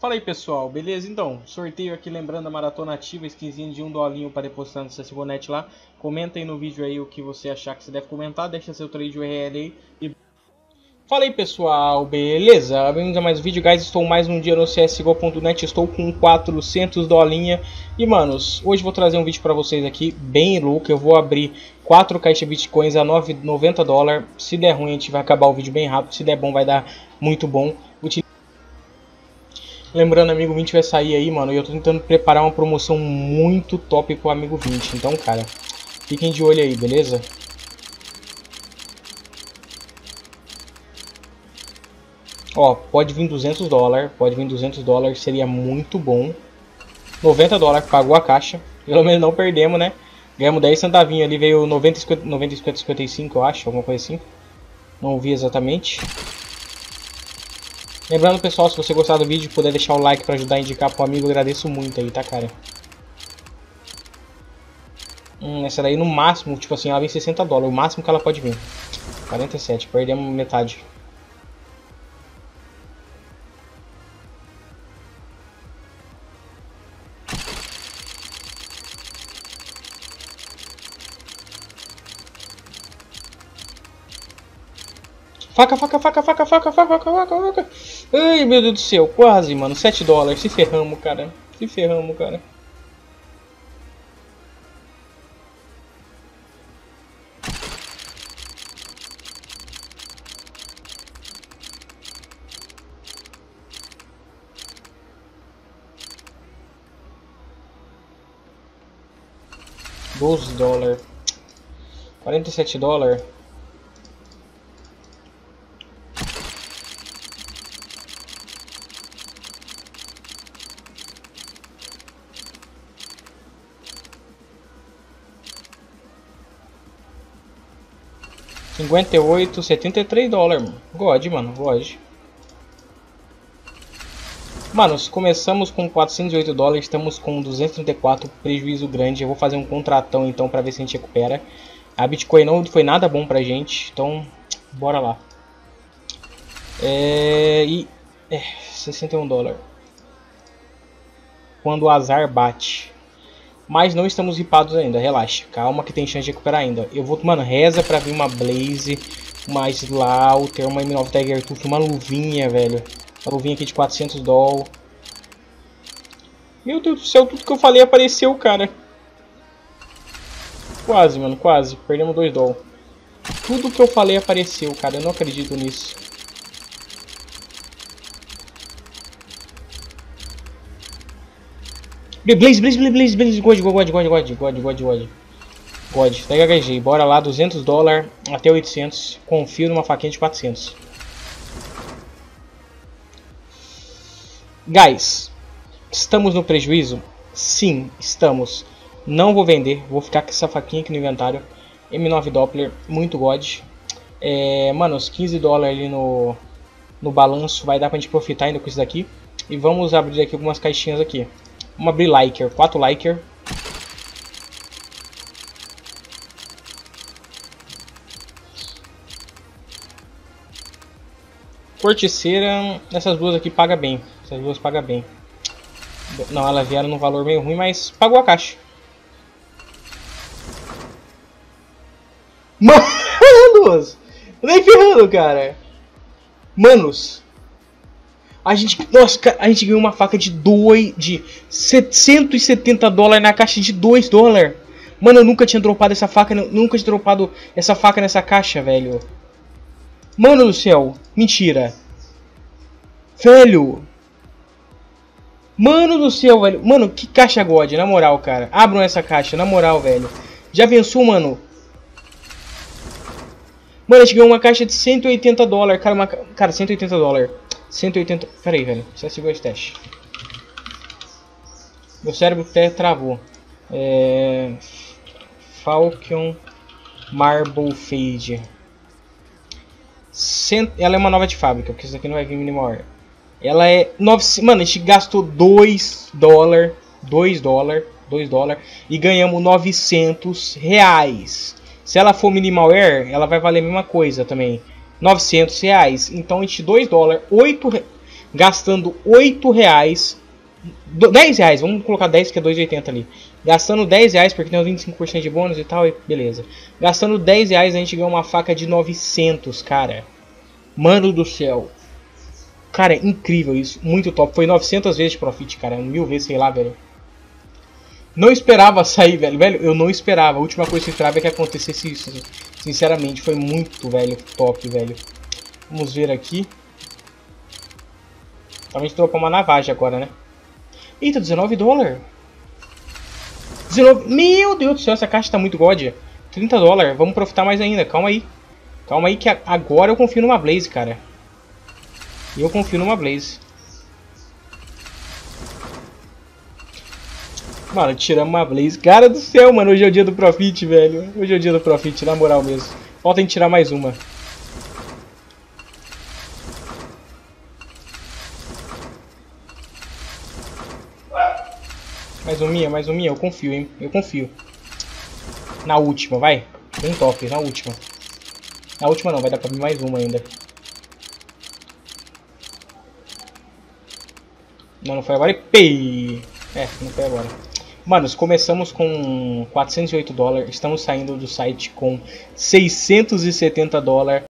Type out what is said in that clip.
Fala aí pessoal, beleza? Então, sorteio aqui lembrando a maratona ativa, skinzinho de $1 para depositar no CSGO.net lá. Comenta aí no vídeo aí o que você achar que você deve comentar, deixa seu trade URL aí e... Fala aí pessoal, beleza? Bem-vindos a mais um vídeo, guys. Estou mais um dia no CSGO.net, estou com $400 e manos, hoje vou trazer um vídeo para vocês aqui bem louco. Eu vou abrir 4 caixas de bitcoins a $90. Se der ruim a gente vai acabar o vídeo bem rápido, se der bom vai dar muito bom. Lembrando, amigo 20 vai sair aí, mano, e eu tô tentando preparar uma promoção muito top pro amigo 20. Então, cara, fiquem de olho aí, beleza? Ó, pode vir $200, pode vir $200, seria muito bom. $90 pagou a caixa, pelo menos não perdemos, né? Ganhamos 10 centavinhos ali, veio 90, 50, 55, eu acho, alguma coisa assim. Não vi exatamente. Lembrando, pessoal, se você gostar do vídeo, puder deixar o like para ajudar a indicar pro amigo, eu agradeço muito aí, tá, cara? Essa daí no máximo, tipo assim, ela vem $60, o máximo que ela pode vir. 47, perdemos metade. Faca, faca, faca, faca, faca, faca, faca, faca. Ai, meu Deus do céu, quase, mano. $7. Se ferramos, cara. Se ferramos, cara. $12. $47. $58, $73, mano. God, mano, God. Manos, começamos com $408, estamos com 234, prejuízo grande. Eu vou fazer um contratão então pra ver se a gente recupera. A Bitcoin não foi nada bom pra gente, então bora lá. $61. Quando o azar bate. Mas não estamos ripados ainda, relaxa. Calma que tem chance de recuperar ainda. Eu vou, mano, reza pra vir uma Blaze, uma Slaughter, uma M9 Tiger Tooth, uma luvinha, velho. Uma luvinha aqui de $400. Meu Deus do céu, tudo que eu falei apareceu, cara. Quase, mano, quase. Perdemos $2. Tudo que eu falei apareceu, cara. Eu não acredito nisso. Blaze, Blaze, Blaze, Blaze, God, tá HG, bora lá, $200 até 800, confio numa faquinha de 400. Guys, estamos no prejuízo? Sim, estamos. Não vou vender, vou ficar com essa faquinha aqui no inventário. M9 Doppler, muito God. Mano, os $15 ali no balanço, vai dar pra gente profitar ainda com isso daqui. E vamos abrir aqui algumas caixinhas aqui. Vamos abrir Liker, 4 Liker. Corticeira, essas duas aqui paga bem. Essas duas pagam bem. Não, elas vieram num valor meio ruim, mas pagou a caixa. Manos! Nem ferrando, cara. Manos. A gente, nossa, a gente ganhou uma faca de $170 na caixa de $2. Mano, eu nunca tinha dropado essa faca, nunca tinha dropado essa faca nessa caixa, velho. Mano do céu, mentira. Velho. Mano do céu, velho. Mano, que caixa God, na moral, cara. Abram essa caixa, na moral, velho. Já pensou, mano? Mano, a gente ganhou uma caixa de $180, cara, cara, $180. 180. Pera aí, velho. Só segura esse teste. Meu cérebro até travou. Falcon Marble Fade. Ela é uma nova de fábrica, porque isso aqui não vai vir minimal order. Ela é 9. Mano, a gente gastou $2 e ganhamos R$900. Se ela for minimal air, ela vai valer a mesma coisa também. R$900. Então a gente $2, 8. gastando 8 reais, 10 reais, vamos colocar 10 que é 2,80 ali. Gastando 10 reais porque tem uns 25% de bônus e tal, e beleza. Gastando 10 reais a gente ganha uma faca de 900, cara. Mano do céu. Cara, incrível isso, muito top. Foi 900 vezes de profit, cara, 1000 vezes, sei lá, velho. Não esperava sair, velho. Velho, eu não esperava. A última coisa que eu esperava é que acontecesse isso. Sinceramente, foi muito, velho, top, velho. Vamos ver aqui. A gente dropou uma navagem agora, né? Eita, 19 dólares. 19... Meu Deus do céu, essa caixa tá muito god. 30 dólares. Vamos profitar mais ainda. Calma aí. Calma aí que agora eu confio numa Blaze, cara. Eu confio numa Blaze. Mano, tiramos uma Blaze. Cara do céu, mano. Hoje é o dia do Profit, velho. Hoje é o dia do Profit, na moral mesmo. Falta em tirar mais uma. Mais uma minha. Eu confio, hein. Eu confio. Na última, vai. Bem top, na última. Na última não, vai dar pra mim mais uma ainda. Não, não foi agora. E pei! É, não foi agora. Manos, começamos com 408 dólares, estamos saindo do site com 670 dólares.